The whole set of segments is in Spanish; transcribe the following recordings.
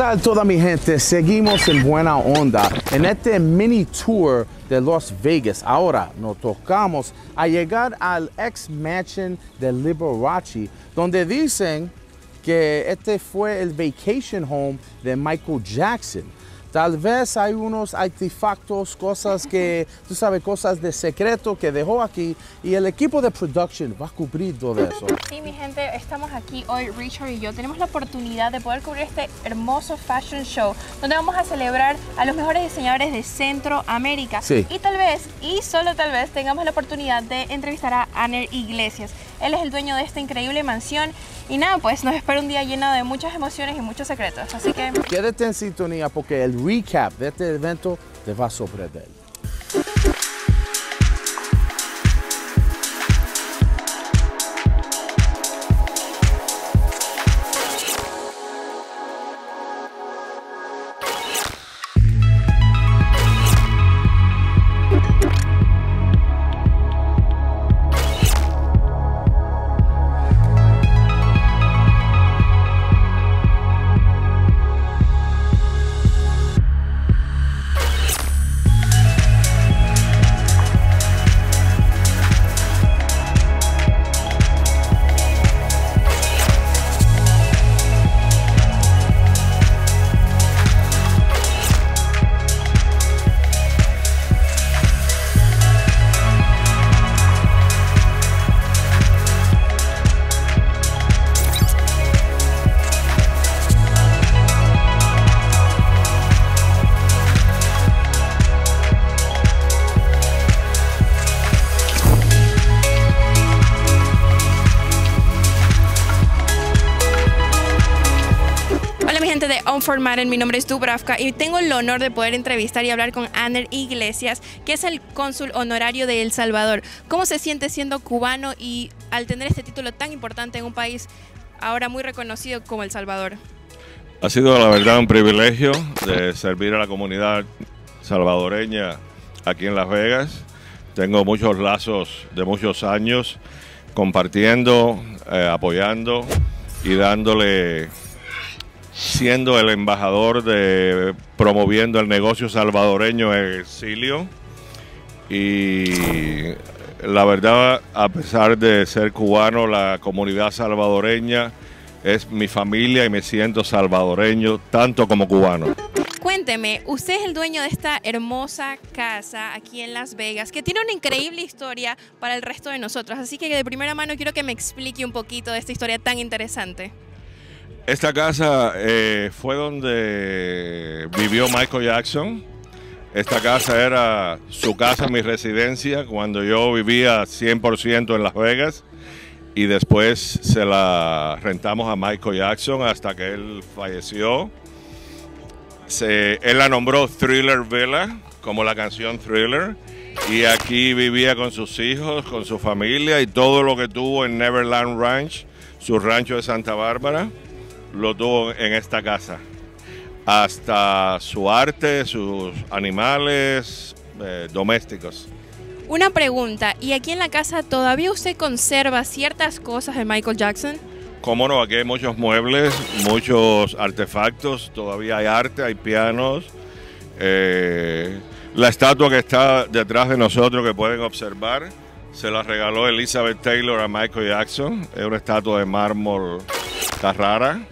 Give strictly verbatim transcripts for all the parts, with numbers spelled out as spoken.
tal toda mi gente? Seguimos en buena onda en este mini tour de Las Vegas. Ahora nos tocamos a llegar al ex mansion de Liberace, donde dicen que este fue el vacation home de Michael Jackson. Tal vez hay unos artefactos, cosas que, tú sabes, cosas de secreto que dejó aquí y el equipo de production va a cubrir todo eso. Sí, mi gente, estamos aquí hoy, Richard y yo, tenemos la oportunidad de poder cubrir este hermoso fashion show donde vamos a celebrar a los mejores diseñadores de Centroamérica. Sí. Y tal vez, y solo tal vez, tengamos la oportunidad de entrevistar a Aner Iglesias. Él es el dueño de esta increíble mansión y nada, pues nos espera un día lleno de muchas emociones y muchos secretos, así que... Quédate en sintonía porque el recap de este evento te va a sorprender. De On For Matter, mi nombre es Dubravka y tengo el honor de poder entrevistar y hablar con Aner Iglesias, que es el cónsul honorario de El Salvador. ¿Cómo se siente siendo cubano y al tener este título tan importante en un país ahora muy reconocido como El Salvador? Ha sido la verdad un privilegio de servir a la comunidad salvadoreña aquí en Las Vegas. Tengo muchos lazos de muchos años compartiendo, eh, apoyando y dándole... siendo el embajador de promoviendo el negocio salvadoreño en el exilio. Y la verdad, a pesar de ser cubano, la comunidad salvadoreña es mi familia y me siento salvadoreño tanto como cubano. Cuénteme, usted es el dueño de esta hermosa casa aquí en Las Vegas, que tiene una increíble historia para el resto de nosotros, así que de primera mano quiero que me explique un poquito de esta historia tan interesante. Esta casa eh, fue donde vivió Michael Jackson. Esta casa era su casa, mi residencia, cuando yo vivía cien por ciento en Las Vegas. Y después se la rentamos a Michael Jackson hasta que él falleció. Se, él la nombró Thriller Villa, como la canción Thriller. Y aquí vivía con sus hijos, con su familia y todo lo que tuvo en Neverland Ranch, su rancho de Santa Bárbara. Lo tuvo en esta casa, hasta su arte, sus animales eh, domésticos. Una pregunta, ¿y aquí en la casa todavía usted conserva ciertas cosas de Michael Jackson? Cómo no, aquí hay muchos muebles, muchos artefactos, todavía hay arte, hay pianos. Eh, la estatua que está detrás de nosotros que pueden observar, se la regaló Elizabeth Taylor a Michael Jackson, es una estatua de mármol Carrara.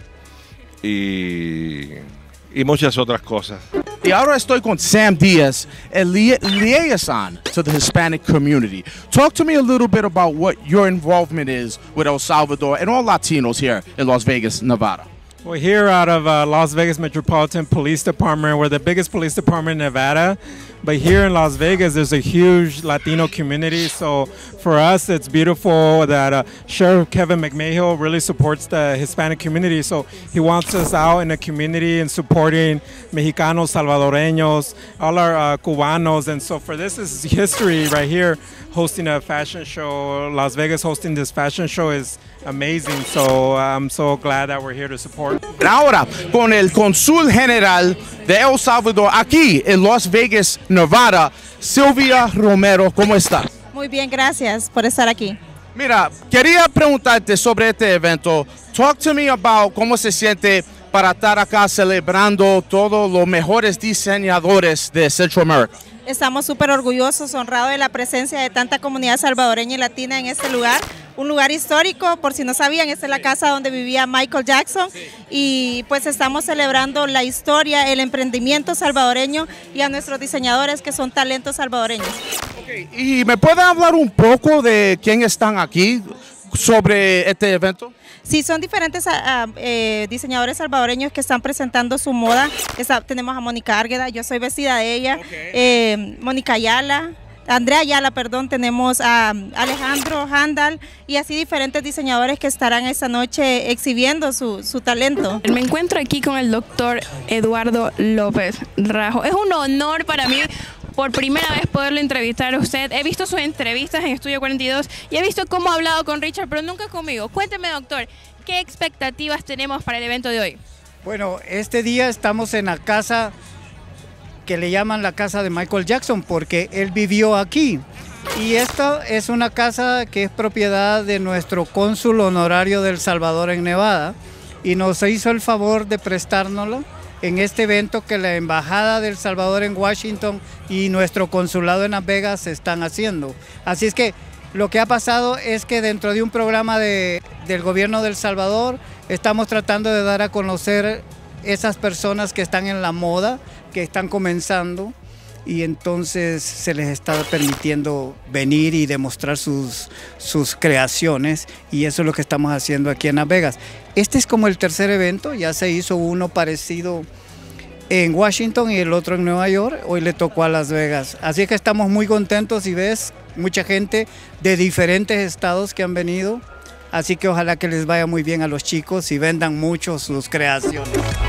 Y, y muchas otras cosas. Y ahora estoy con Sam Diaz, el lia liaison to the Hispanic community. Talk to me a little bit about what your involvement is with El Salvador and all Latinos here in Las Vegas, Nevada. We're here out of uh, Las Vegas Metropolitan Police Department. We're the biggest police department in Nevada. But here in Las Vegas, there's a huge Latino community. So for us, it's beautiful that uh, Sheriff Kevin McMahill really supports the Hispanic community. So he wants us out in the community and supporting Mexicanos, Salvadoreños, all our uh, Cubanos. And so for this is history right here, hosting a fashion show. Las Vegas hosting this fashion show is amazing. So I'm so glad that we're here to support. Ahora, con el Cónsul General de El Salvador aquí en Las Vegas, Nevada, Silvia Romero, ¿cómo estás? Muy bien, gracias por estar aquí. Mira, quería preguntarte sobre este evento. Talk to me about cómo se siente para estar acá celebrando todos los mejores diseñadores de Centroamérica? Estamos súper orgullosos, honrados de la presencia de tanta comunidad salvadoreña y latina en este lugar. Un lugar histórico, por si no sabían, esta es la casa donde vivía Michael Jackson y pues estamos celebrando la historia, el emprendimiento salvadoreño y a nuestros diseñadores que son talentos salvadoreños. Okay. ¿Y me puede hablar un poco de quién están aquí sobre este evento? Sí, son diferentes uh, eh, diseñadores salvadoreños que están presentando su moda. Está, tenemos a Mónica Argueda, yo soy vestida de ella, okay. eh, Mónica Ayala, Andrea Ayala, perdón, tenemos a Alejandro Handal y así diferentes diseñadores que estarán esta noche exhibiendo su, su talento. Me encuentro aquí con el doctor Eduardo López Rajo. Es un honor para mí por primera vez poderlo entrevistar a usted. He visto sus entrevistas en Estudio cuarenta y dos y he visto cómo ha hablado con Richard, pero nunca conmigo. Cuénteme, doctor, ¿qué expectativas tenemos para el evento de hoy? Bueno, este día estamos en la casa que le llaman la casa de Michael Jackson porque él vivió aquí. Y esta es una casa que es propiedad de nuestro cónsul honorario de El Salvador en Nevada y nos hizo el favor de prestárnoslo en este evento que la Embajada de El Salvador en Washington y nuestro consulado en Las Vegas están haciendo. Así es que lo que ha pasado es que dentro de un programa de, del gobierno de El Salvador estamos tratando de dar a conocer esas personas que están en la moda, que están comenzando y entonces se les está permitiendo venir y demostrar sus, sus creaciones y eso es lo que estamos haciendo aquí en Las Vegas. Este es como el tercer evento, ya se hizo uno parecido en Washington y el otro en Nueva York, hoy le tocó a Las Vegas. Así que estamos muy contentos y ves mucha gente de diferentes estados que han venido, así que ojalá que les vaya muy bien a los chicos y vendan mucho sus creaciones.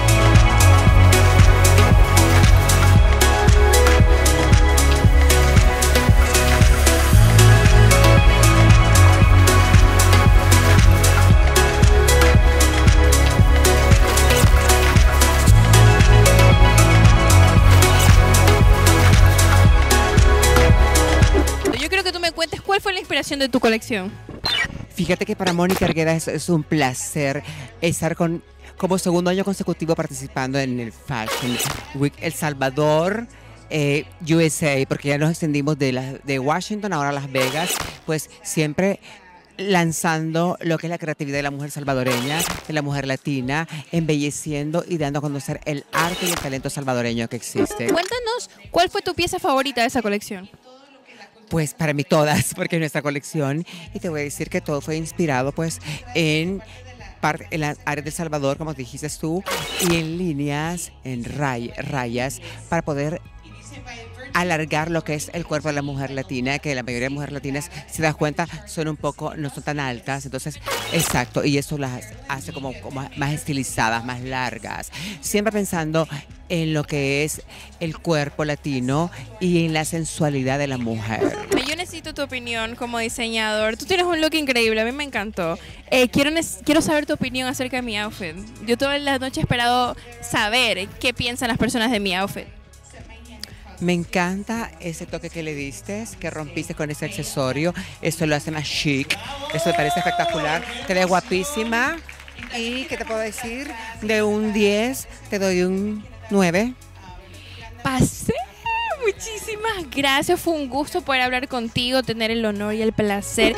¿Cuál fue la inspiración de tu colección? Fíjate que para Mónica Argueda es, es un placer estar con, como segundo año consecutivo participando en el Fashion Week El Salvador, eh, U S A, porque ya nos extendimos de, la, de Washington ahora a Las Vegas, pues siempre lanzando lo que es la creatividad de la mujer salvadoreña, de la mujer latina, embelleciendo y dando a conocer el arte y el talento salvadoreño que existe. Cuéntanos, ¿cuál fue tu pieza favorita de esa colección? Pues para mí todas, porque es nuestra colección y te voy a decir que todo fue inspirado pues en, en las áreas de El Salvador, como dijiste tú, y en líneas, en ray, rayas, para poder alargar lo que es el cuerpo de la mujer latina, que la mayoría de mujeres latinas, si te das cuenta, son un poco, no son tan altas, entonces, exacto, y eso las hace como, como más estilizadas, más largas, siempre pensando en lo que es el cuerpo latino y en la sensualidad de la mujer. Yo necesito tu opinión como diseñador. Tú tienes un look increíble, a mí me encantó. Eh, quiero, quiero saber tu opinión acerca de mi outfit. Yo toda la noche he esperado saber qué piensan las personas de mi outfit. Me encanta ese toque que le diste, que rompiste con ese accesorio. Eso lo hace más chic. Eso me parece espectacular. Te ves guapísima. ¿Y qué te puedo decir? De un diez, te doy un nueve. Pasé. Muchísimas gracias. Fue un gusto poder hablar contigo, tener el honor y el placer.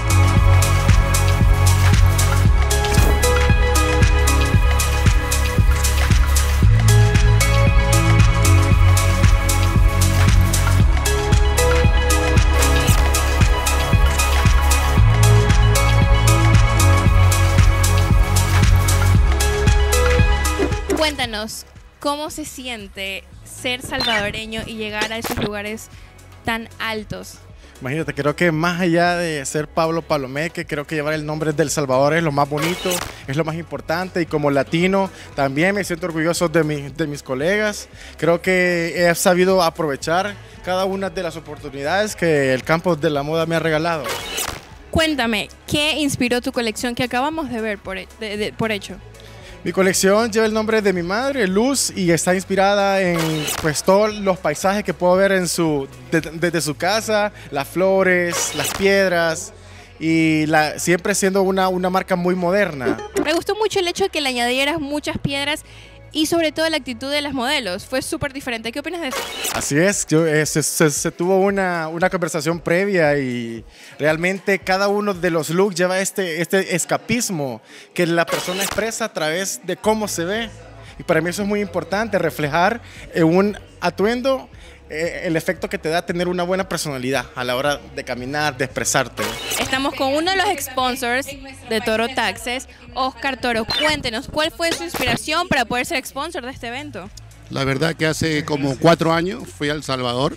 Cuéntanos, ¿cómo se siente ser salvadoreño y llegar a esos lugares tan altos? Imagínate, creo que más allá de ser Pablo Palomeque, creo que llevar el nombre del Salvador es lo más bonito, es lo más importante y como latino también me siento orgulloso de, mi, de mis colegas. Creo que he sabido aprovechar cada una de las oportunidades que el campo de la moda me ha regalado. Cuéntame, ¿qué inspiró tu colección que acabamos de ver por, de, de, por hecho? Mi colección lleva el nombre de mi madre, Luz, y está inspirada en pues, todos los paisajes que puedo ver en su, de, desde su casa, las flores, las piedras, y la, siempre siendo una, una marca muy moderna. Me gustó mucho el hecho de que le añadieras muchas piedras y sobre todo la actitud de las modelos. Fue súper diferente. ¿Qué opinas de eso? Así es, yo, eh, se, se, se tuvo una, una conversación previa y realmente cada uno de los looks lleva este, este escapismo que la persona expresa a través de cómo se ve. Y para mí eso es muy importante, reflejar en un atuendo eh, el efecto que te da tener una buena personalidad a la hora de caminar, de expresarte. Estamos con uno de los sponsors de Toro Taxes, Oscar Toro. Cuéntenos, ¿cuál fue su inspiración para poder ser sponsor de este evento? La verdad que hace como cuatro años fui a El Salvador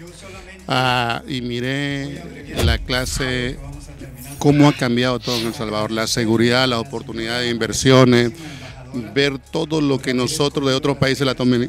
uh, y miré la clase, cómo ha cambiado todo en El Salvador, la seguridad, las oportunidades de inversiones, ver todo lo que nosotros de otros países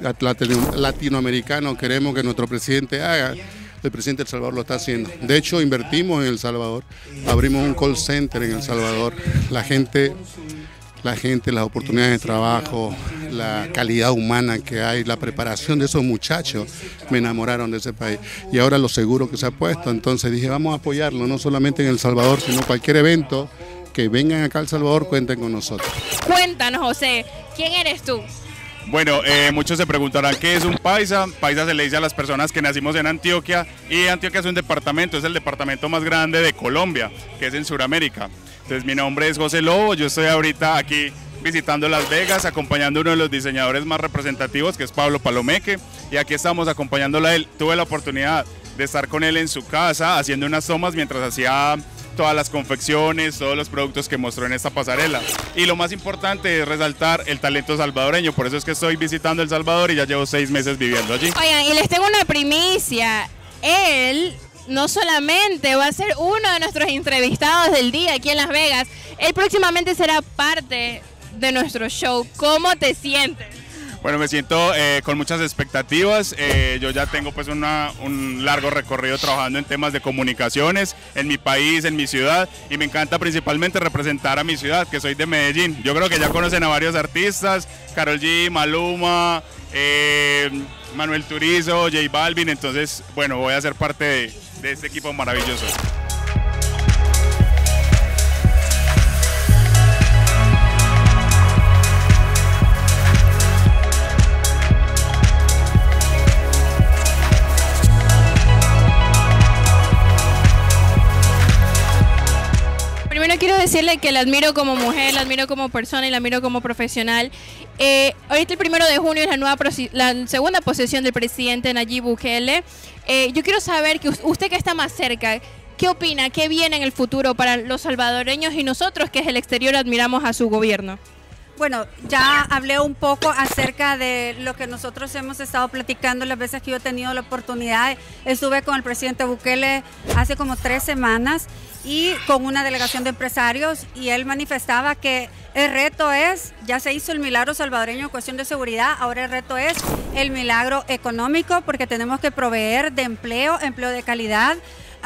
latinoamericanos queremos que nuestro presidente haga. El presidente de El Salvador lo está haciendo. De hecho, invertimos en El Salvador, abrimos un call center en El Salvador. La gente, la gente, las oportunidades de trabajo, la calidad humana que hay, la preparación de esos muchachos, me enamoraron de ese país. Y ahora lo seguro que se ha puesto. Entonces dije, vamos a apoyarlo, no solamente en El Salvador, sino cualquier evento que vengan acá a El Salvador, cuenten con nosotros. Cuéntanos, José, ¿quién eres tú? Bueno, eh, muchos se preguntarán qué es un paisa. Paisa se le dice a las personas que nacimos en Antioquia, y Antioquia es un departamento, es el departamento más grande de Colombia, que es en Sudamérica. Entonces mi nombre es José Lobo, yo estoy ahorita aquí visitando Las Vegas, acompañando a uno de los diseñadores más representativos, que es Pablo Palomeque, y aquí estamos acompañándolo a él. Tuve la oportunidad de estar con él en su casa haciendo unas tomas mientras hacía todas las confecciones, todos los productos que mostró en esta pasarela. Y lo más importante es resaltar el talento salvadoreño, por eso es que estoy visitando El Salvador y ya llevo seis meses viviendo allí. Oigan, y les tengo una primicia. Él no solamente va a ser uno de nuestros entrevistados del día aquí en Las Vegas, él próximamente será parte de nuestro show. ¿Cómo te sientes? Bueno, me siento eh, con muchas expectativas. Eh, yo ya tengo pues una, un largo recorrido trabajando en temas de comunicaciones en mi país, en mi ciudad, y me encanta principalmente representar a mi ciudad, que soy de Medellín. Yo creo que ya conocen a varios artistas, Karol G, Maluma, eh, Manuel Turizo, J Balvin, entonces bueno, voy a ser parte de, de este equipo maravilloso. Primero quiero decirle que la admiro como mujer, la admiro como persona y la admiro como profesional. Eh, ahorita el primero de junio es la, nueva la segunda posesión del presidente Nayib Bukele. Eh, yo quiero saber, que usted que está más cerca, ¿qué opina? ¿Qué viene en el futuro para los salvadoreños y nosotros que desde el exterior admiramos a su gobierno? Bueno, ya hablé un poco acerca de lo que nosotros hemos estado platicando las veces que yo he tenido la oportunidad. Estuve con el presidente Bukele hace como tres semanas y con una delegación de empresarios, y él manifestaba que el reto es, ya se hizo el milagro salvadoreño en cuestión de seguridad, ahora el reto es el milagro económico, porque tenemos que proveer de empleo, empleo de calidad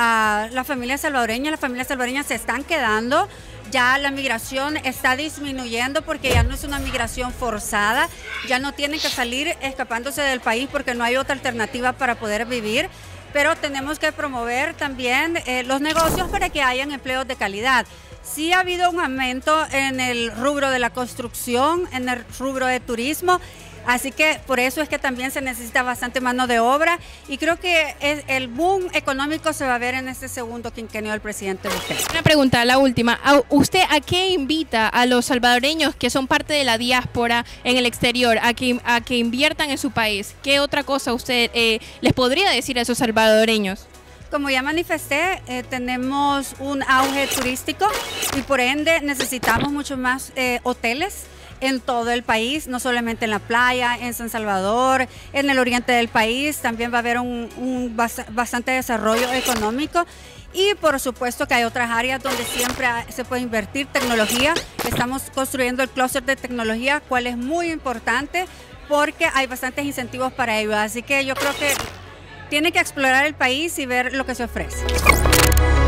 a las familias salvadoreñas. Las familias salvadoreñas se están quedando. Ya la migración está disminuyendo porque ya no es una migración forzada, ya no tienen que salir escapándose del país porque no hay otra alternativa para poder vivir, pero tenemos que promover también eh, los negocios para que hayan empleos de calidad. Sí ha habido un aumento en el rubro de la construcción, en el rubro de turismo, así que por eso es que también se necesita bastante mano de obra, y creo que el boom económico se va a ver en este segundo quinquenio del presidente Bukele. Una pregunta, la última. ¿Usted a qué invita a los salvadoreños que son parte de la diáspora en el exterior a que, a que inviertan en su país? ¿Qué otra cosa usted eh, les podría decir a esos salvadoreños? Como ya manifesté, eh, tenemos un auge turístico y por ende necesitamos mucho más eh, hoteles en todo el país, no solamente en la playa, en San Salvador, en el oriente del país. También va a haber un, un bastante desarrollo económico, y por supuesto que hay otras áreas donde siempre se puede invertir tecnología. Estamos construyendo el clúster de tecnología, cual es muy importante porque hay bastantes incentivos para ello, así que yo creo que tiene que explorar el país y ver lo que se ofrece.